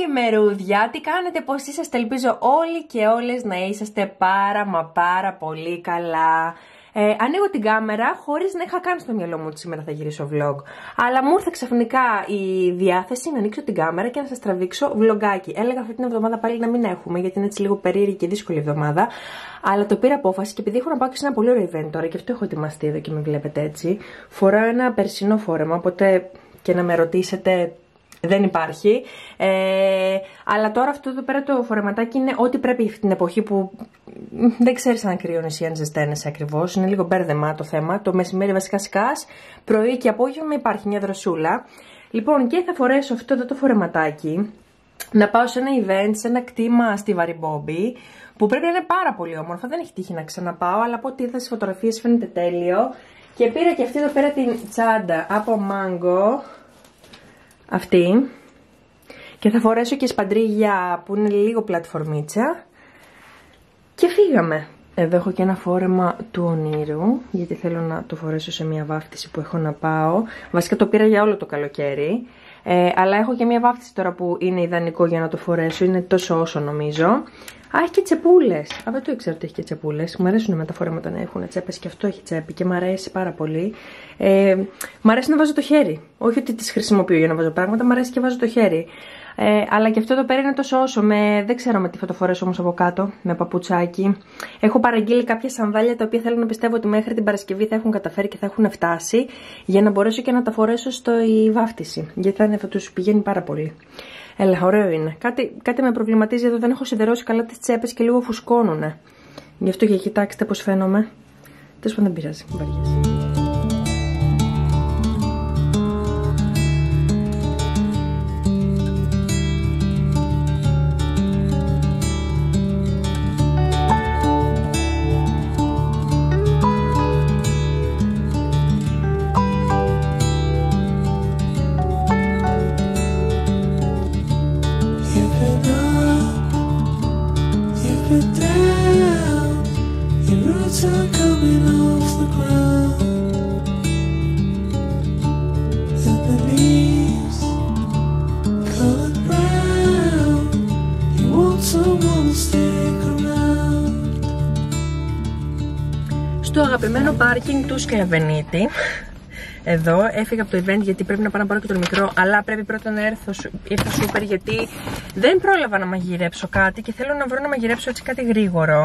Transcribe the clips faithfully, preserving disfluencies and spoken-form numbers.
Καλημερούδια, τι κάνετε, πώς είσαστε? Ελπίζω όλοι και όλες να είσαστε πάρα μα πάρα πολύ καλά. Ε, ανοίγω την κάμερα χωρίς να είχα καν στο μυαλό μου ότι σήμερα θα γυρίσω vlog. Αλλά μου ήρθε ξαφνικά η διάθεση να ανοίξω την κάμερα και να σας τραβήξω vlogάκι. Έλεγα αυτή την εβδομάδα πάλι να μην έχουμε, γιατί είναι έτσι λίγο περίεργη και δύσκολη εβδομάδα. Αλλά το πήρα απόφαση και επειδή έχω να πάω και σε ένα πολύ ωραίο event τώρα, και αυτό έχω ετοιμαστεί εδώ και με βλέπετε έτσι. Φοράω ένα περσινό φόρεμα, οπότε και να με ρωτήσετε. Δεν υπάρχει, ε, αλλά τώρα αυτό εδώ πέρα το φορεματάκι είναι ό,τι πρέπει αυτή την εποχή που δεν ξέρεις αν κρύωνες ή αν ζεσταίνεσαι ακριβώς. Είναι λίγο μπέρδεμα το θέμα. Το μεσημέρι βασικά σκάς, πρωί και απόγευμα υπάρχει μια δροσούλα. Λοιπόν, και θα φορέσω αυτό εδώ το φορεματάκι να πάω σε ένα event, σε ένα κτήμα στη Βαριμπόμπη, που πρέπει να είναι πάρα πολύ όμορφα. Δεν έχει τύχει να ξαναπάω, αλλά από ό,τι είδα στις φωτογραφίες φαίνεται τέλειο. Και πήρα και αυτή εδώ πέρα την τσάντα από Mango. Αυτή. Και θα φορέσω και σπαντρίγια που είναι λίγο πλατφορμίτσα. Και φύγαμε. Εδώ έχω και ένα φόρεμα του ονείρου, γιατί θέλω να το φορέσω σε μια βάφτιση που έχω να πάω. Βασικά το πήρα για όλο το καλοκαίρι. Ε, αλλά έχω και μια βάφτιση τώρα που είναι ιδανικό για να το φορέσω. Είναι τόσο όσο νομίζω. Α, έχει και τσεπούλες. Α, δεν το ήξερα ότι έχει και τσεπούλες. Μου αρέσουν με τα φορέματα να έχουν τσέπες και αυτό έχει τσέπη και μου αρέσει πάρα πολύ. Ε, μ' αρέσει να βάζω το χέρι. Όχι ότι τις χρησιμοποιώ για να βάζω πράγματα, μ' αρέσει και βάζω το χέρι. Ε, αλλά και αυτό εδώ πέρα είναι τόσο όσο. Με, δεν ξέρω με τι θα το φορέσω όμως από κάτω. Με παπουτσάκι. Έχω παραγγείλει κάποια σανδάλια τα οποία θέλω να πιστεύω ότι μέχρι την Παρασκευή θα έχουν καταφέρει και θα έχουν φτάσει. Για να μπορέσω και να τα φορέσω στο η βάφτιση. Γιατί θα, είναι, θα τους πηγαίνει πάρα πολύ. Έλα, ωραίο είναι. Κάτι, κάτι με προβληματίζει εδώ, δεν έχω σιδερώσει καλά τις τσέπες και λίγο φουσκώνουνε. Γι' αυτό και κοιτάξτε πώς φαίνομαι. Τέλος πάντων δεν πειράζει, μην βαριέσαι. Στο αγαπημένο πάρκινγκ του Σκλαβενίτη. Εδώ έφυγα από το event γιατί πρέπει να πάω να πάρω και τον μικρό, αλλά πρέπει πρώτα να έρθω, ήρθα σούπερ γιατί δεν πρόλαβα να μαγειρέψω κάτι και θέλω να βρω να μαγειρέψω έτσι κάτι γρήγορο.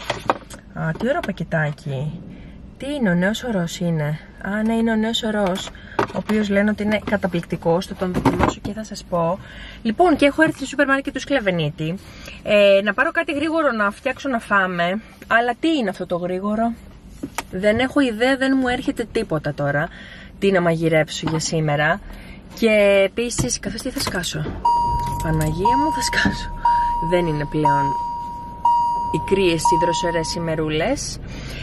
Α, τι ωραίο πακετάκι. Τι είναι, ο νέος ορός είναι? Α, ναι, είναι ο νέος ορός, ο οποίος λένε ότι είναι καταπληκτικός. Θα τον δοκιμάσω και θα σας πω. Λοιπόν, και έχω έρθει στο σούπερ μάρκετ του Σκλαβενίτη. Ε, να πάρω κάτι γρήγορο να φτιάξω να φάμε. Αλλά τι είναι αυτό το γρήγορο? Δεν έχω ιδέα, δεν μου έρχεται τίποτα τώρα τι να μαγειρέψω για σήμερα. Και επίσης, καθώς τι θα σκάσω? Παναγία μου, θα σκάσω. Δεν είναι πλέον οι κρύες ή δροσερές ημερούλες.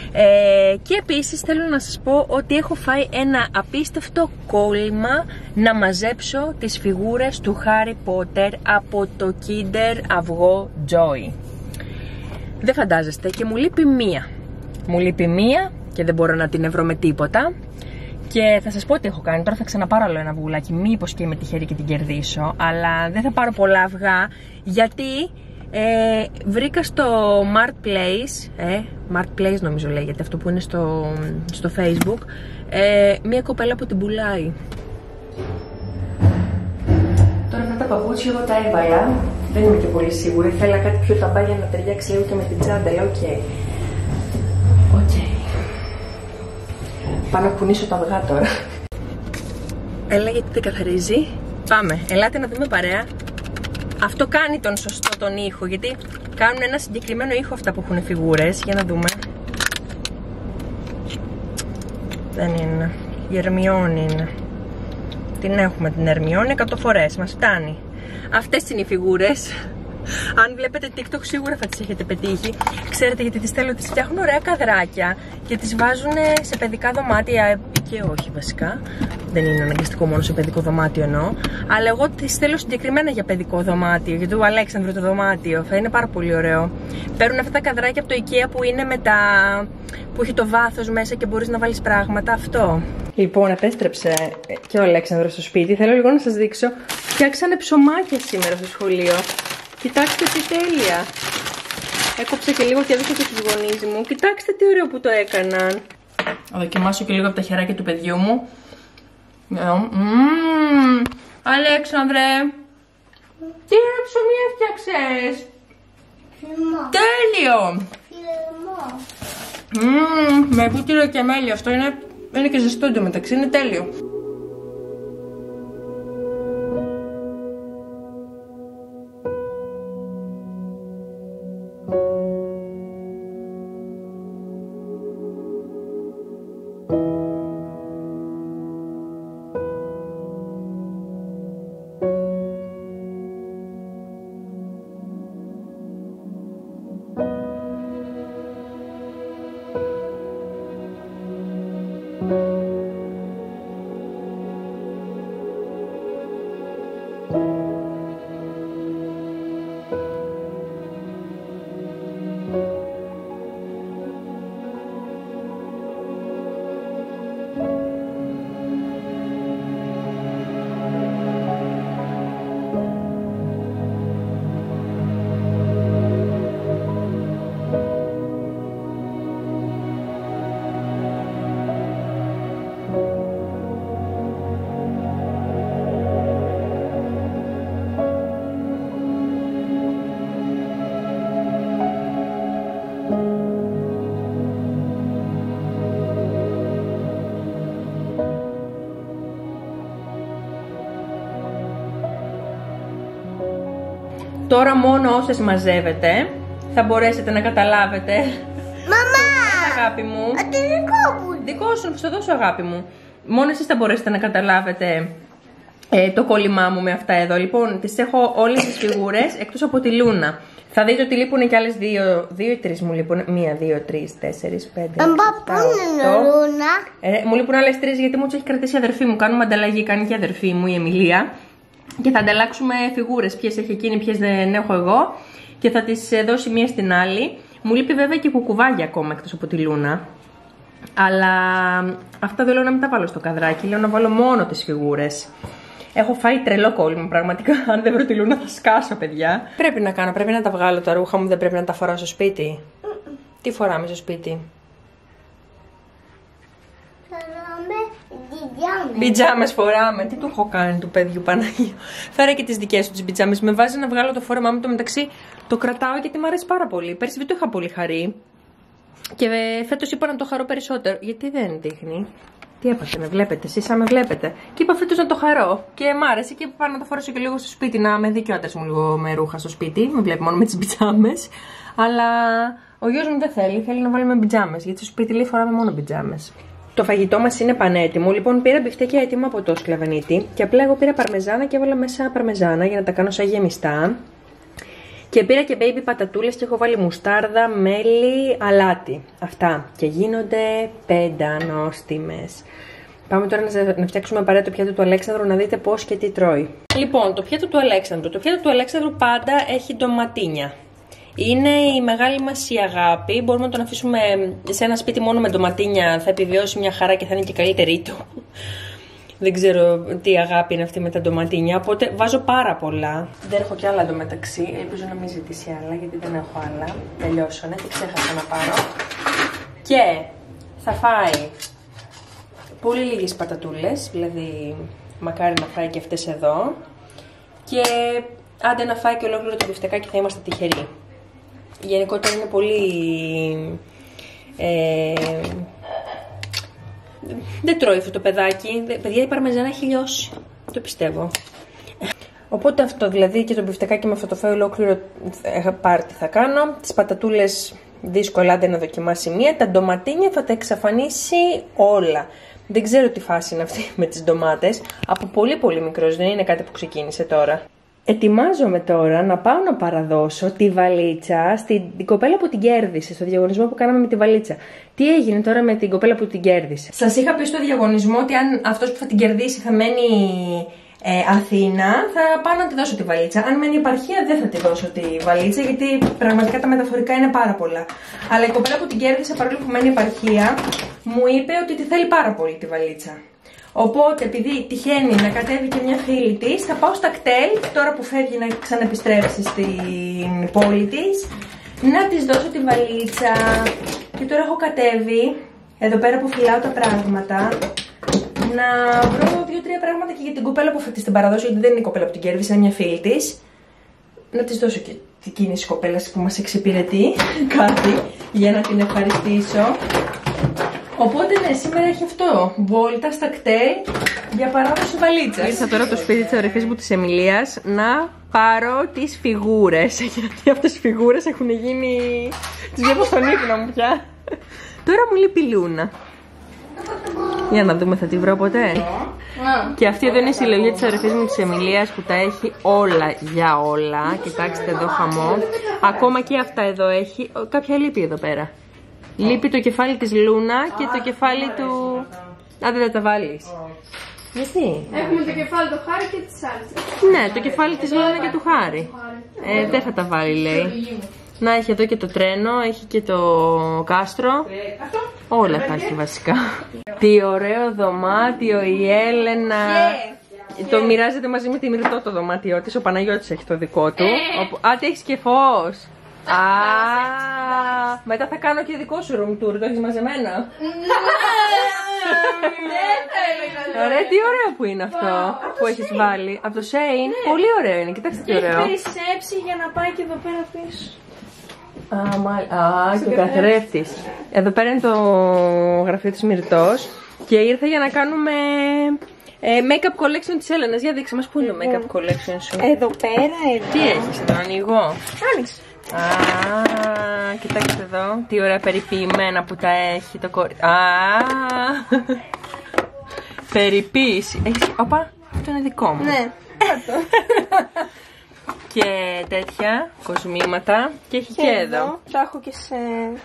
Ε, και επίσης θέλω να σας πω ότι έχω φάει ένα απίστευτο κόλλημα να μαζέψω τις φιγούρες του Harry Potter από το Kinder Αυγό Joy. Δεν φαντάζεστε, και μου λείπει μία. Μου λείπει μία και δεν μπορώ να την ευρώ με τίποτα. Και θα σας πω τι έχω κάνει. Τώρα θα ξαναπάρω άλλο ένα αυγουλάκι. Μήπως και είμαι τυχερή και την κερδίσω. Αλλά δεν θα πάρω πολλά αυγά. Γιατί ε, βρήκα στο Mart Place. Ε, Mart Place νομίζω λέγεται αυτό που είναι στο, στο Facebook. Ε, μία κοπέλα που την πουλάει. Τώρα αυτά τα παπούτσια εγώ τα έβαλα. Δεν είμαι και πολύ σίγουρη. Θέλα κάτι πιο ταμπά για να ταιριάξει λίγο και με την τσάντα. Αλλά οκ. Okay. Okay. Πάω να κουνήσω τα αυγά τώρα. Έλα, γιατί δεν καθαρίζει. Πάμε, ελάτε να δούμε παρέα. Αυτό κάνει τον σωστό τον ήχο, γιατί κάνουν ένα συγκεκριμένο ήχο αυτά που έχουν φιγούρες. Για να δούμε. Δεν είναι. Η Ερμιόνη είναι. Την έχουμε την Ερμιόνη εκατό φορές, μας φτάνει. Αυτές είναι οι φιγούρες. Αν βλέπετε TikTok σίγουρα θα τις έχετε πετύχει. Ξέρετε γιατί τις θέλω? Τις φτιάχνουν ωραία καδράκια και τις βάζουν σε παιδικά δωμάτια. Και όχι βασικά. Δεν είναι αναγκαστικό μόνο σε παιδικό δωμάτιο εννοώ. Αλλά εγώ τις θέλω συγκεκριμένα για παιδικό δωμάτιο. Για το Αλέξανδρο το δωμάτιο. Θα είναι πάρα πολύ ωραίο. Παίρνουν αυτά τα καδράκια από το IKEA που είναι με τα... που έχει το βάθος μέσα και μπορείς να βάλεις πράγματα. Αυτό. Λοιπόν, επέστρεψε και ο Αλέξανδρος στο σπίτι. Θέλω λίγο να σας δείξω. Φτιάξανε ψωμάκια σήμερα στο σχολείο. Κοιτάξτε τι τέλεια. Έκοψα και λίγο και έδωσα και στους γονείς μου. Κοιτάξτε τι ωραίο που το έκαναν. Θα δοκιμάσω και λίγο από τα χεράκια του παιδιού μου. Μμμ, Αλέξανδρε, τι ωραία ψωμί έφτιαξες. Τέλειο. Μμμ, με βούτυρο και μέλι. Αυτό είναι, είναι και ζεστό εντωμεταξύ, είναι τέλειο. Τώρα μόνο όσες μαζεύετε θα μπορέσετε να καταλάβετε. Μαμά! Αγάπη μου. Αυτό δικό μου. Δικό σου, θα στο δώσω αγάπη μου. Μόνο εσείς θα μπορέσετε να καταλάβετε ε, το κόλλημά μου με αυτά εδώ. Λοιπόν, τις έχω όλες τις φιγούρες εκτός από τη Λούνα. Θα δείτε ότι λείπουν και άλλες δύο, δύο ή τρεις μου λείπουν. Μία, δύο, τρεις, τέσσερις, πέντε. Αν πά, πού είναι η Λούνα? Ε, μου λείπουν άλλες τρεις γιατί μου τις έχει κρατήσει η αδερφή μου. Κάνουμε ανταλλαγή, κάνει και η αδερφή μου, η Εμιλία. Και θα ανταλλάξουμε φιγούρες, ποιες έχει εκείνη, ποιες δεν έχω εγώ. Και θα τις δώσει μία στην άλλη. Μου λείπει βέβαια και κουκουβάγια ακόμα εκτός από τη Λούνα. Αλλά αυτά δεν λέω να μην τα βάλω στο καδράκι, λέω να βάλω μόνο τις φιγούρες. Έχω φάει τρελό κόλλημα πραγματικά. Αν δεν βρω τη Λούνα θα σκάσω, παιδιά. Πρέπει να κάνω, πρέπει να τα βγάλω τα ρούχα μου, δεν πρέπει να τα φοράω στο σπίτι. Mm -mm. Τι φοράμε στο σπίτι? Πιτζάμες φοράμε. Τι του έχω κάνει του παιδιού, Παναγία. Φέρα και τις δικές του τις πιτζάμες. Με βάζει να βγάλω το φόρεμά μου, το μεταξύ το κρατάω γιατί μου αρέσει πάρα πολύ. Πέρσι δεν το είχα πολύ χαρεί. Και φέτος είπα να το χαρώ περισσότερο. Γιατί δεν δείχνει? Τι έπαθε, με βλέπετε, εσείς με βλέπετε. Και είπα φέτος να το χαρώ. Και μ' άρεσε και είπα να το φορέσω και λίγο στο σπίτι. Να με δει και ο άντρας μου λίγο με ρούχα στο σπίτι. Με βλέπει μόνο με τις πιτζάμες. Αλλά ο γιος μου δεν θέλει, θέλει να βάλουμε πιτζάμες. Γιατί στο σπίτι λέει φοράμε μόνο πιτζάμες. Το φαγητό μας είναι πανέτοιμο. Λοιπόν, πήρα μπιφτέκια έτοιμα από το σκλαβενίτη. Και απλά εγώ πήρα παρμεζάνα και έβαλα μέσα παρμεζάνα για να τα κάνω σαν γεμιστά. Και πήρα και baby πατατούλες και έχω βάλει μουστάρδα, μέλι, αλάτι. Αυτά. Και γίνονται πεντανόστιμες. Πάμε τώρα να φτιάξουμε παρέα το πιάτο του Αλέξανδρου να δείτε πώς και τι τρώει. Λοιπόν, το πιάτο του Αλέξανδρου. Το πιάτο του Αλέξανδρου πάντα έχει ντοματίνια. Είναι η μεγάλη μας η αγάπη. Μπορούμε να τον αφήσουμε σε ένα σπίτι μόνο με ντοματίνια. Θα επιβιώσει μια χαρά και θα είναι και καλύτερη του. Δεν ξέρω τι αγάπη είναι αυτή με τα ντοματίνια. Οπότε βάζω πάρα πολλά. Δεν έχω κι άλλα εντωμεταξύ. Ελπίζω να μην ζητήσει άλλα γιατί δεν έχω άλλα. Τελειώσανε και ξέχασα να πάρω. Και θα φάει πολύ λίγες πατατούλες. Δηλαδή μακάρι να φάει και αυτές εδώ. Και άντε να φάει και ολόκληρο το μπιφτεκάκι, θα είμαστε τυχεροί. Γενικότερα είναι πολύ... Ε, δεν τρώει αυτό το παιδάκι. Παιδιά, η παρμεζάνα έχει λιώσει. Το πιστεύω. Οπότε αυτό, δηλαδή και το μπιφτεκάκι με αυτό το φάει ολόκληρο πάρτι θα κάνω. Τις πατατούλες δύσκολα δεν να δοκιμάσει μία. Τα ντοματίνια θα τα εξαφανίσει όλα. Δεν ξέρω τι φάση είναι αυτή με τις ντομάτες. Από πολύ πολύ μικρός, δεν είναι κάτι που ξεκίνησε τώρα. Ετοιμάζομαι τώρα να πάω να παραδώσω τη βαλίτσα στην την κοπέλα που την κέρδισε, στο διαγωνισμό που κάναμε με τη βαλίτσα. Τι έγινε τώρα με την κοπέλα που την κέρδισε? Σας είχα πει στο διαγωνισμό ότι αν αυτός που θα την κερδίσει θα μένει ε, Αθήνα, θα πάω να τη δώσω τη βαλίτσα. Αν μένει επαρχία δεν θα τη δώσω τη βαλίτσα, γιατί πραγματικά τα μεταφορικά είναι πάρα πολλά. Αλλά η κοπέλα που την κέρδισε, παρόλο που μένει επαρχία, μου είπε ότι τη θέλει πάρα πολύ τη βαλίτσα. Οπότε, επειδή τυχαίνει να κατέβει και μια φίλη της, θα πάω στα κτέλ, τώρα που φεύγει να ξαναεπιστρέψει στην πόλη της, να της δώσω τη βαλίτσα. Και τώρα έχω κατέβει, εδώ πέρα που φυλάω τα πράγματα, να βρω δύο-τρία πράγματα και για την κοπέλα που θα της την παραδώσω, γιατί δεν είναι η κοπέλα που την κέρδισε, είναι μια φίλη της. Να της δώσω και την κίνηση κοπέλας που μας εξυπηρετεί, κάτι, για να την ευχαριστήσω. Οπότε ναι, σήμερα έχει αυτό. Βόλτα στα κτέλ για παράδοση βαλίτσας. Ήρθα τώρα το σπίτι της αδερφής μου της Εμιλίας να πάρω τις φιγούρες. Γιατί αυτές οι φιγούρες έχουν γίνει. Τις βλέπω στον ύπνο μου πια. Τώρα μου λείπει η Λούνα. Για να δούμε, θα τη βρω ποτέ. Yeah. Και αυτή εδώ είναι η συλλογή της αδερφής μου της Εμιλίας που τα έχει όλα για όλα. Κοιτάξτε εδώ χαμό. Ακόμα και αυτά εδώ έχει. Κάποια λείπει εδώ πέρα. Λείπει το κεφάλι της Λούνα και το κεφάλι του... Α, δεν θα τα βάλεις. Γιατί? Έχουμε το κεφάλι του Χάρη και της άλλης. Ναι, το κεφάλι της Λούνα και του Χάρη. Ε, δεν θα τα βάλει, λέει. Να, έχει εδώ και το τρένο, έχει και το κάστρο. Όλα τα έχει βασικά. Τι ωραίο δωμάτιο η Έλενα. Το μοιράζεται μαζί με τη Μυρτώ το δωμάτιό της. Ο Παναγιώτης έχει το δικό του. Α, τι έχεις και φως. Α, μετά θα κάνω και δικό σου room tour, το έχεις μαζεμένα. Ωραία, τι ωραίο που είναι αυτό που έχεις βάλει. Από το Shein, πολύ ωραίο είναι, κοιτάξτε τι ωραίο. Έχει περισσέψει για να πάει και εδώ πέρα πίσω. Α, μα... Α, και ο καθρέφτης. Εδώ πέρα είναι το γραφείο της Μυρτώς και ήρθα για να κάνουμε ε, make-up collection της Έλενας. Για δείξε μας, πού είναι το make-up collection σου. Εδώ πέρα, εδώ. Τι έχεις εδώ, ανοίγω. Άνοιξε. Α, κοιτάξτε εδώ, τι ωραία περιποιημένα που τα έχει το κορί... Α, περιποίηση. Έχεις... Όπα, αυτό είναι δικό μου. Ναι. Και τέτοια κοσμήματα. Και έχει και, και εδώ. εδώ. Τα έχω και σε...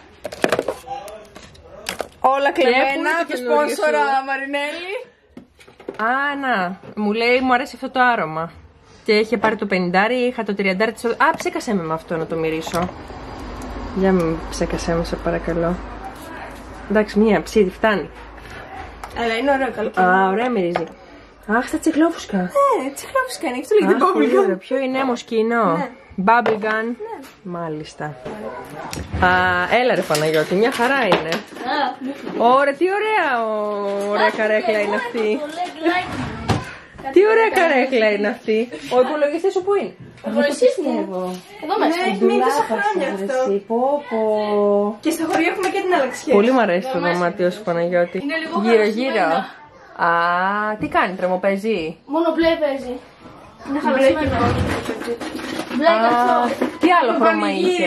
Όλα κλεμμένα, και σπόνσορα Μαρινέλη. Α, να, μου λέει μου αρέσει αυτό το άρωμα. Και είχε πάρει το πενηντάρι, είχα το τριαντάρι. Α, ψέκασέ με με αυτό να το μυρίσω. Για μην ψέκασέ με, σε παρακαλώ. Εντάξει, μία ψήτη, φτάνει. Αλλά είναι ωραίο, καλό. Α, ωραία μυρίζει. Αχ, στα τσιχλόφουσκα. Ναι, τσιχλόφουσκα είναι, αυτό λέγεται bubble gun. Ποιο είναι, μοσκίνο. Ναι. Bubble gun. Ναι. Μάλιστα. Α, έλα ρε Παναγιώτη, μια χαρά είναι. Ωραία, τι ωραία, ωραία καρέκλα είναι αυτή. Τι ωραία καρέκλα είναι αυτή. Ο υπολογιστής σου πού είναι? Ο υπολογιστής μου. Εδώ μέσα. Ναι, έχει μείνει τόσα χρόνια αυτό. Πω, πω. Και στα χωριά έχουμε και την αλλαξιά. Πολύ μου αρέσει το δωμάτιο σου, Παναγιώτη. Γύρω γύρω. Α, τι κάνει, τρεμοπαίζει? Μόνο μπλε παίζει. Είναι χαλασμένο. Μπλε καθώ. Τι άλλο χρώμα είχε?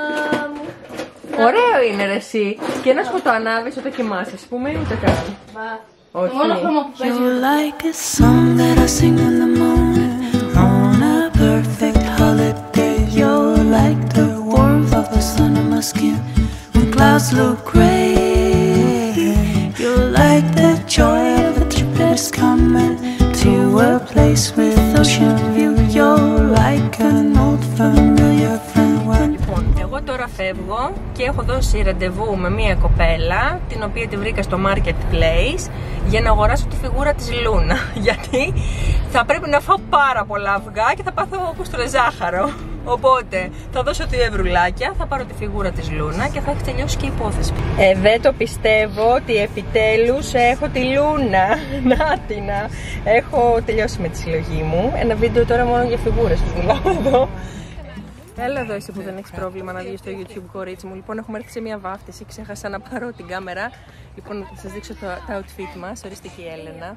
Ωραίο είναι ρε εσύ. Και να σου το ανάβεις όταν κοιμάσαι, ας πούμε, ούτε καν. Όχι. You're like a song that I sing in the morning on a perfect holiday. You're like the warmth of the sun on my skin when clouds look gray. You're like the joy of a trip that is coming to a place with ocean view. You're like an old familiar friend. Λοιπόν, εγώ τώρα φεύγω και έχω δώσει ραντεβού με μια κοπέλα, την οποία τη βρήκα στο marketplace, για να αγοράσω τη φιγούρα της Λούνα. Γιατί θα πρέπει να φάω πάρα πολλά αυγά και θα πάθω κουστρεζάχαρο. Οπότε θα δώσω δύο ευρουλάκια, θα πάρω τη φιγούρα της Λούνα και θα έχει τελειώσει και η υπόθεση. Ε, δεν το πιστεύω ότι επιτέλους έχω τη Λούνα. Νάτινα. Έχω τελειώσει με τη συλλογή μου. Ένα βίντεο τώρα μόνο για φιγούρες τους μιλάω εδώ. Έλα εδώ εσύ που δεν έχεις πρόβλημα να βγεις στο YouTube, κορίτσι μου. Λοιπόν, έχουμε έρθει σε μια βάφτιση. Ξέχασα να πάρω την κάμερα. Λοιπόν, θα σας δείξω το, τα outfit μας. Ορίστε και η Έλενα.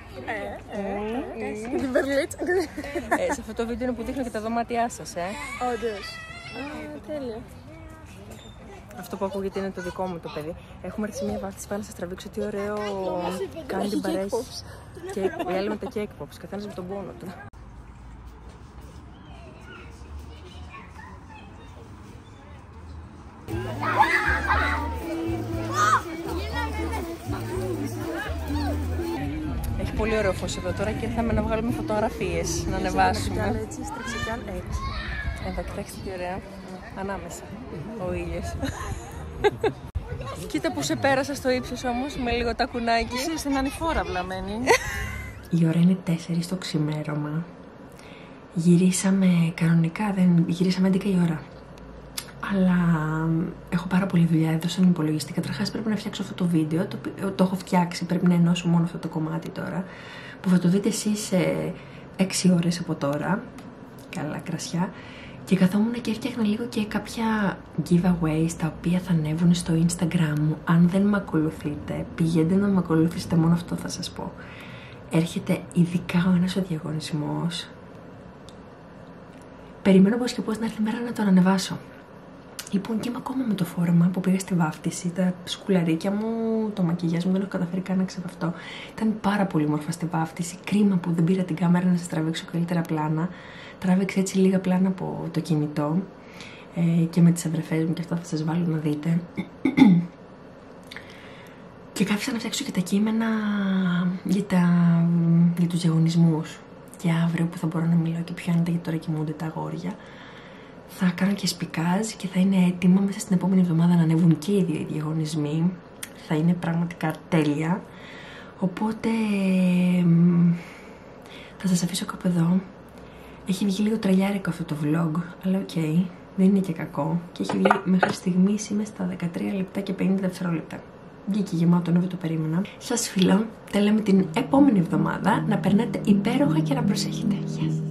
Και την Μπερλίτσα. Σε αυτό το βίντεο είναι που δείχνω και τα δωμάτια σας, ε. Όντως. Α, τέλεια. Αυτό που ακούγεται είναι το δικό μου το παιδί. Έχουμε έρθει σε μια βάφτιση. Πάω να σας τραβήξω τι ωραίο κάνει την παρέχει. Οι άλλοι με τα cake pops. Καθένας με τον πόνο του. Έχει πολύ ωραίο φως εδώ τώρα και ήρθαμε να βγάλουμε φωτογραφίες, να ανεβάσουμε. Έτσι, στρίξε κι άλλο, έτσι. Εδώ, κοιτάξτε τι ωραία. Ανάμεσα, ο ήλιος. Κοίτα που σε πέρασα στο ύψος όμως, με λίγο τα κουνάκι. Εσύ στην ανηφόρα βλαμμένη. Η ώρα είναι τέσσερις το ξημέρωμα. Γυρίσαμε κανονικά, δεν γυρίσαμε έντεκα η ώρα. Αλλά έχω πάρα πολλή δουλειά εδώ στον υπολογιστή. Καταρχάς πρέπει να φτιάξω αυτό το βίντεο. Το, το έχω φτιάξει, πρέπει να ενώσω μόνο αυτό το κομμάτι τώρα. Που θα το δείτε εσείς σε έξι ώρες από τώρα. Καλά κρασιά. Και καθόμουν και έφτιαχνα λίγο και κάποια giveaways τα οποία θα ανέβουν στο Instagram μου. Αν δεν με ακολουθείτε, πηγαίνετε να με ακολουθήσετε, μόνο αυτό θα σας πω. Έρχεται ειδικά ο ένας ο διαγωνισμός. Περιμένω πώς και πώς να έρθει η μέρα να τον ανεβάσω. Λοιπόν, και είμαι ακόμα με το φόρεμα που πήγα στη βάφτιση. Τα σκουλαρίκια μου, το μακιγιάζ μου δεν έχω καταφέρει καν να ξεβαφτώ. Ήταν πάρα πολύ μόρφα στη βάφτιση. Κρίμα που δεν πήρα την κάμερα να σας τραβήξω καλύτερα πλάνα. Τράβηξα έτσι λίγα πλάνα από το κινητό. Ε, και με τις αδερφές μου και αυτά θα σας βάλω να δείτε. Και κάθισα να φτιάξω και τα κείμενα για, τα, για τους διαγωνισμούς. Και αύριο που θα μπορώ να μιλάω και πιο άνετα, γιατί τώρα κοιμούνται τα αγόρια, θα κάνω και σπικάζ και θα είναι έτοιμα μέσα στην επόμενη εβδομάδα να ανέβουν και οι δύο διαγωνισμοί. Θα είναι πραγματικά τέλεια. Οπότε θα σας αφήσω κάπου εδώ. Έχει βγει λίγο τρελιάρικο αυτό το vlog, αλλά οκ, okay, δεν είναι και κακό. Και έχει βγει μέχρι στιγμής, είμαι στα δεκατρία λεπτά και πενήντα δευτερόλεπτα. Βγήκε γεμάτο, ενώ δεν το περίμενα. Σας φιλώ, τα λέμε την επόμενη εβδομάδα. Να περνάτε υπέροχα και να προσέχετε. Γεια σας.